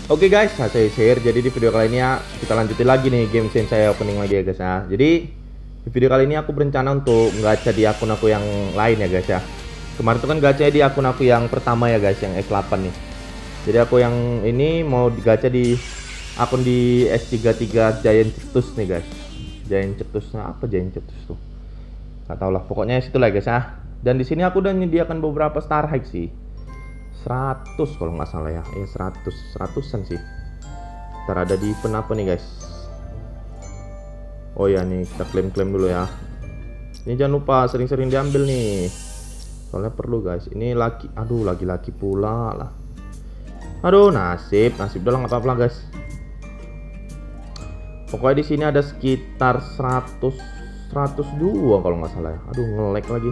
Oke guys, saya share. Jadi di video kali ini ya kita lanjutin lagi nih game scene saya opening lagi ya guys ya. Jadi di video kali ini aku berencana untuk gacha di akun aku yang lain ya guys ya. Kemarin tuh kan gacha di akun aku yang pertama ya guys, yang S8 nih. Jadi aku yang ini mau digacha di akun di S33 Giant Cetus nih guys. Giant Cetus, nah apa Giant Cetus tuh? Gak tau lah, pokoknya situ lah guys ya. Dan di sini aku udah menyediakan beberapa star high sih. 100 kalau nggak salah ya, 100-an sih. Ntar ada di event apa nih guys. Oh ya nih, kita klaim-klaim dulu ya. Ini jangan lupa sering-sering diambil nih, soalnya perlu guys. Ini laki, aduh laki-laki pula lah. Aduh nasib udah lah, nggak apa-apa lah guys. Pokoknya di sini ada sekitar 102 kalau nggak salah ya. Aduh nge-lag lagi.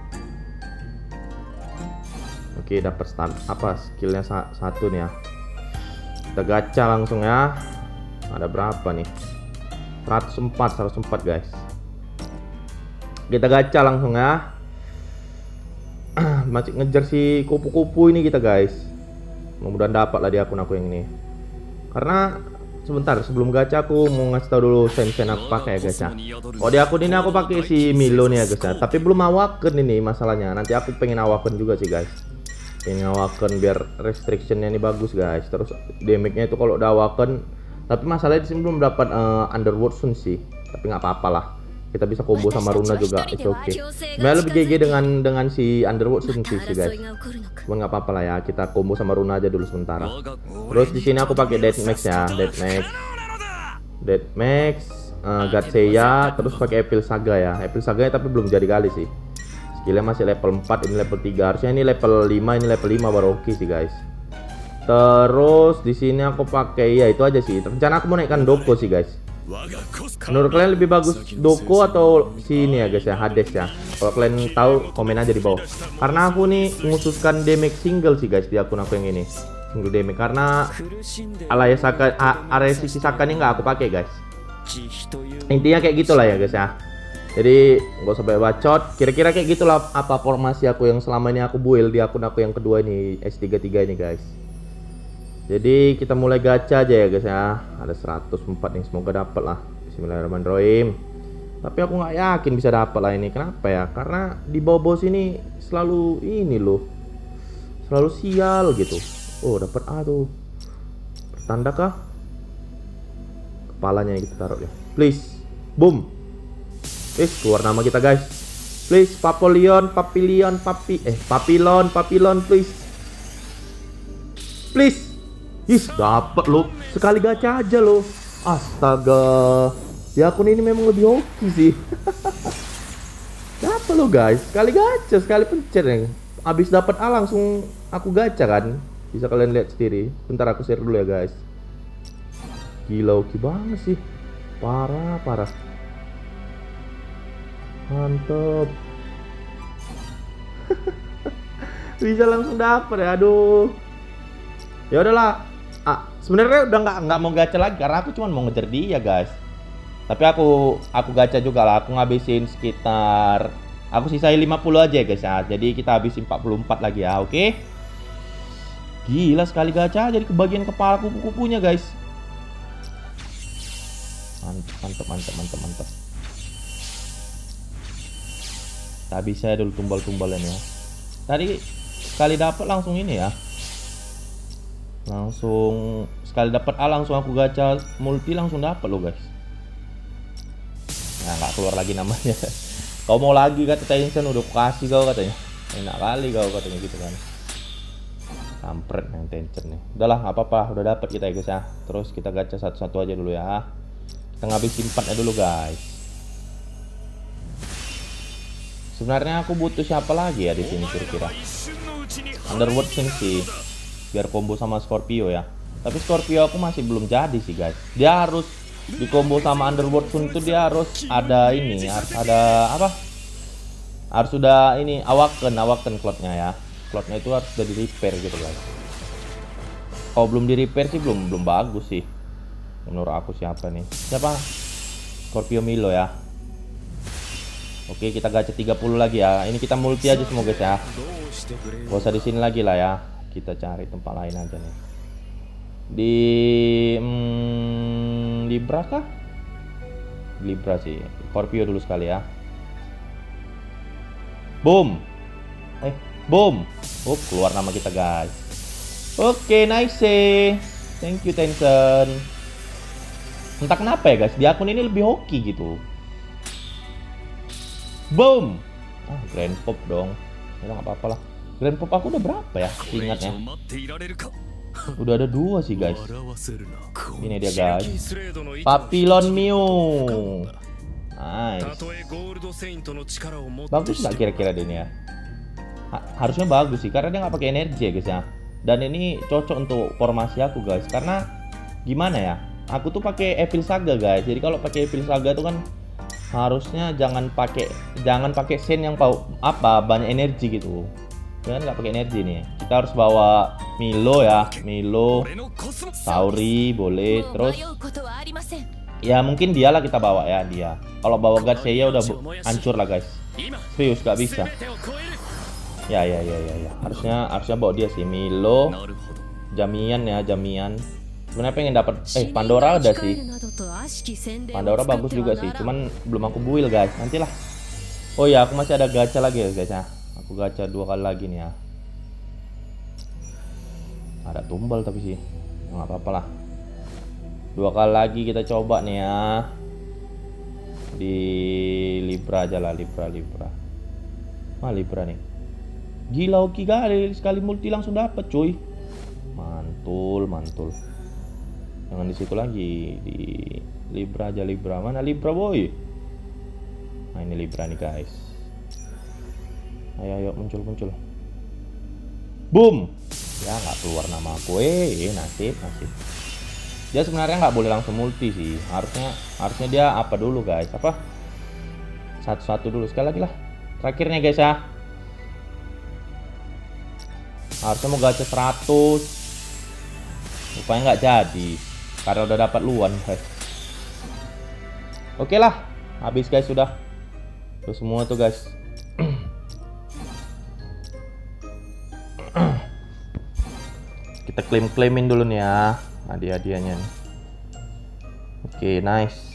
Oke, dapat start apa skillnya satu nih ya. Kita gacha langsung ya. Ada berapa nih? 104 guys. Kita gacha langsung ya. Masih ngejar si kupu-kupu ini kita guys. Mudah-mudahan dapat lah di akun aku yang ini. Karena sebentar sebelum gacha aku mau ngasih tau dulu sen-sen aku pakai ya guys ya. Oh di akun ini aku pakai si Milo nih ya guys ya. Tapi belum awaken ini masalahnya. Nanti aku pengen awaken juga sih guys. Ini awaken biar restrictionnya ini bagus guys. Terus damage-nya itu kalau udah awaken. Tapi masalahnya di sini belum dapat Underworld Sun sih. Tapi nggak apa-apa lah. Kita bisa combo sama Runa juga. It's okay. Sebenarnya lebih GG dengan si Underworld Sun sih guys. Cuman nggak apa-apa lah ya. Kita combo sama Runa aja dulu sementara. Terus di sini aku pakai Deathmax ya. Deathmax, Gatsea, terus pakai Evil Saga ya. Evil Saga tapi belum jadi kali sih. Skillnya masih level 4, ini level 3. Harusnya ini level 5, ini level 5 baru oke sih guys. Terus di sini aku pakai ya itu aja sih. Rencana aku mau naikkan Doko sih guys. Menurut kalian lebih bagus Doko atau si ini ya guys ya, Hades ya. Kalau kalian tahu komen aja di bawah. Karena aku nih mengususkan damage single sih guys di akun aku yang ini. Single damage karena area sisi Saka ini nggak aku pakai guys. Intinya kayak gitulah ya guys ya. Jadi nggak usah banyak bacot. Kira-kira kayak gitulah apa formasi aku yang selama ini aku build di akun aku yang kedua ini, S33 ini guys. Jadi kita mulai gacha aja ya guys ya. Ada 104 nih, semoga dapat lah. Bismillahirrahmanirrahim. Tapi aku nggak yakin bisa dapat lah ini. Kenapa ya? Karena di bawah sini selalu ini loh, selalu sial gitu. Oh dapat A tuh. Pertanda kah? Kepalanya yang kita taruh ya. Please, boom. Keluar nama kita guys. Please, Papillon, please. Please. Dapat lo. Sekali gacha aja lo. Astaga. Ya akun ini memang lebih hoki sih. Dapat lo guys. Sekali gacha, sekali pencet nih. Abis dapat A langsung aku gacha kan. Bisa kalian lihat sendiri. Bentar aku share dulu ya guys. Gila hoki banget sih. Parah. Mantap. Bisa langsung dapet ya. Aduh. Ya udahlah. Sebenarnya udah nggak mau gacha lagi karena aku cuma mau ngejar dia guys. Tapi aku gacha juga lah. Aku ngabisin sekitar, aku sisain 50 aja ya guys ya. Jadi kita habisin 44 lagi ya. Oke. Gila sekali gacha jadi kebagian kepala kupu-kupunya guys. Mantap. Tak bisa dulu tumbal-tumbalan ya. Tadi sekali dapat langsung ini ya. Langsung sekali dapat A langsung aku gacha multi langsung dapat loh guys. Nah nggak keluar lagi namanya. Kau mau lagi kata Tension, udah kasih kau katanya. Enak kali kau katanya gitu kan. Kampret yang Tension nih. Udahlah nggak apa-apa, udah dapat kita ya guys ya. Terus kita gacha satu-satu aja dulu ya. Kita ngabisin 4-nya dulu guys. Sebenarnya aku butuh siapa lagi ya di sini kira-kira? Underworld Sun sih, biar combo sama Scorpio ya. Tapi Scorpio aku masih belum jadi sih guys. Dia harus di combo sama Underworld Sun itu dia harus ada ini, harus ada apa? Harus sudah ini awaken cloudnya ya. Cloudnya itu harus sudah di repair gitu guys. Kalau belum di repair sih belum bagus sih. Menurut aku siapa nih? Siapa? Scorpio Milo ya. Oke, kita gacha 30 lagi ya. Ini kita multi aja semua guys ya. Gak usah di sini lagi lah ya. Kita cari tempat lain aja nih. Di Libra kah? Libra sih. Scorpio dulu sekali ya. Boom. Boom. Keluar nama kita guys. Oke, nice. Thank you Tencent. Entah kenapa ya guys, di akun ini lebih hoki gitu. Boom. Grand Pop dong. Ya nggak apa-apa lah. Grand Pop aku udah berapa ya? Ingatnya. Udah ada 2 sih guys. Ini dia guys. Papillon Mew. Nice. Bagus nggak kira-kira dia ini ya? Harusnya bagus sih, karena dia nggak pakai energi ya guys ya. Dan ini cocok untuk formasi aku guys, karena gimana ya? Aku tuh pakai Evil Saga guys. Jadi kalau pakai Evil Saga tuh kan harusnya jangan pakai Sen yang banyak energi gitu. Jangan nggak pakai energi nih. Kita harus bawa Milo ya, Milo, Sauri boleh. Terus ya mungkin dialah kita bawa ya dia. Kalau bawa Garcia udah hancur lah guys. Serius nggak bisa. Ya. Harusnya bawa dia sih, Milo, Jamian ya, Jamian. Sebenarnya pengen dapat Pandora ada sih. Pandora bagus juga sih, cuman belum aku build guys. Nantilah. Oh ya, aku masih ada gacha lagi ya guys ya. Aku gacha 2 kali lagi nih ya. Ada tumbal tapi sih. Nggak apa-apa lah. 2 kali lagi kita coba nih ya. Di Libra aja lah, Libra. Libra nih. Gila hoki kali, sekali multi langsung dapat cuy. Mantul. Jangan di situ lagi, di Libra aja, Libra. Mana Libra boy? Nah ini Libra nih guys. Ayo muncul. Boom. Ya nggak keluar nama aku. Nasib. Dia sebenarnya nggak boleh langsung multi sih. Harusnya dia apa dulu guys? Apa? Satu dulu sekali lagi lah. Terakhirnya guys ya. Harusnya mau gacha 100. Rupanya nggak jadi karena udah dapat luan guys. Oke lah, habis guys sudah. Tuh semua tuh guys. Kita claimin dulu nih ya hadiah-hadiahnya nih. Oke, nice.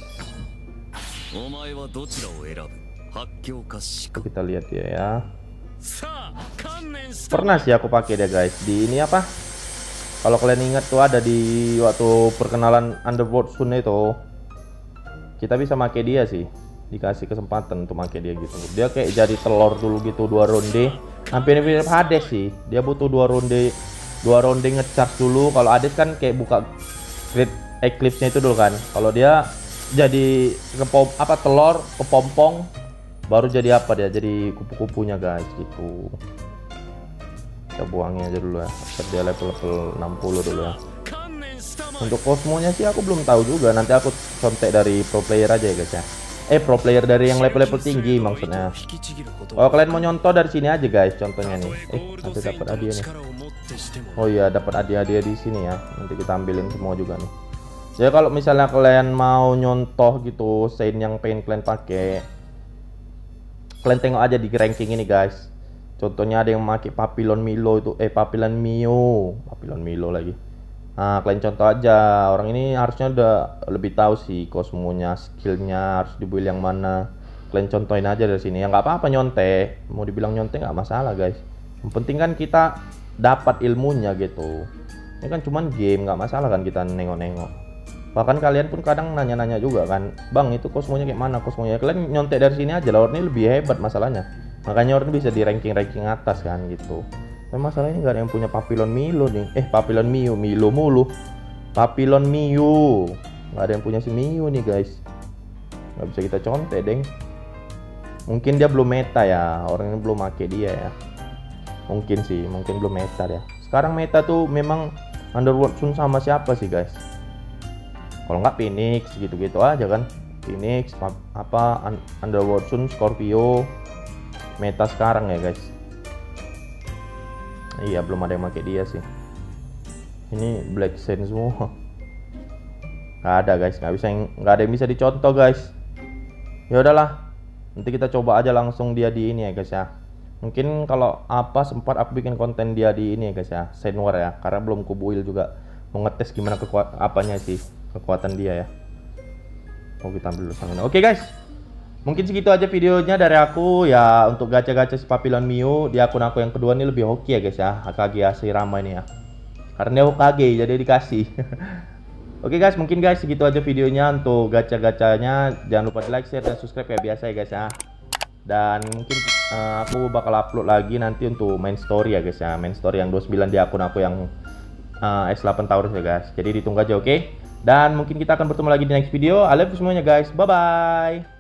Kita lihat dia ya. Pernah sih aku pakai dia guys di ini apa? Kalau kalian ingat tuh ada di waktu perkenalan Underworld Sun itu, kita bisa pakai dia sih, dikasih kesempatan untuk pakai dia gitu. Dia kayak jadi telur dulu gitu 2 ronde, hampir mirip Hades sih. Dia butuh 2 ronde ngecharge dulu. Kalau Hades kan kayak buka Great Eclipse-nya itu dulu kan. Kalau dia jadi telur kepompong baru jadi jadi kupu-kupunya guys gitu. Kita buangnya aja dulu ya, dia level 60 dulu ya. Untuk Cosmo-nya sih aku belum tahu juga, nanti aku contek dari pro player aja ya guys ya. Pro player dari yang level tinggi maksudnya. Kalau kalian mau nyontoh dari sini aja guys, contohnya nih. Nanti dapat hadiah nih. Oh iya, dapat hadiah di sini ya. Nanti kita ambilin semua juga nih. Jadi kalau misalnya kalian mau nyontoh gitu Saint yang pengen kalian pakai, kalian tengok aja di ranking ini guys. Contohnya ada yang pakai Papillon Milo itu, Papillon Milo lagi. Nah, kalian contoh aja. Orang ini harusnya udah lebih tahu sih Cosmo-nya, skillnya harus dibuild yang mana. Kalian contohin aja dari sini. Ya nggak apa-apa nyontek. Mau dibilang nyontek nggak masalah guys. Yang penting kan kita dapat ilmunya gitu. Ini kan cuman game, nggak masalah kan kita nengok-nengok. Bahkan kalian pun kadang nanya-nanya juga kan, bang itu Cosmo-nya kayak mana Cosmo-nya. Kalian nyontek dari sini aja lah. Ini lebih hebat masalahnya. Makanya orang bisa di ranking atas kan gitu. Tapi masalahnya nggak ada yang punya Papillon Milo nih. Papillon Milo mulu. Papillon Mew. Nggak ada yang punya si Mew nih guys. Nggak bisa kita contek deng. Mungkin dia belum meta ya. Orang ini belum pakai dia ya. Mungkin belum meta ya. Sekarang meta tuh memang Underworld Sun sama siapa sih guys? Kalau nggak Phoenix gitu-gitu aja kan. Phoenix Underworld Sun, Scorpio. Meta sekarang ya guys. Iya, belum ada yang pakai dia sih. Ini Black Saint semua. Nggak ada guys, nggak ada yang bisa dicontoh guys. Ya udahlah, nanti kita coba aja langsung dia di ini ya guys ya. Mungkin kalau sempat aku bikin konten dia di ini ya guys ya, Saint War ya, karena belum ku build juga. mau ngetes gimana kekuatan dia ya. Oh, kita ambil dulu sama. Oke guys, mungkin segitu aja videonya dari aku ya. Untuk gacha-gacha si Papillon Mew di akun aku yang kedua ini lebih hoki ya guys ya, Hokage Hashirama ini ya, karena dia Hokage jadi dikasih. Oke guys, mungkin guys segitu aja videonya untuk gacha-gachanya. Jangan lupa di like, share, dan subscribe ya biasa ya guys ya. Dan mungkin aku bakal upload lagi nanti untuk main story ya guys ya, main story yang 29 di akun aku yang S8 Taurus ya guys. Jadi ditunggu aja, oke? Dan mungkin kita akan bertemu lagi di next video. I love you semuanya guys, bye bye.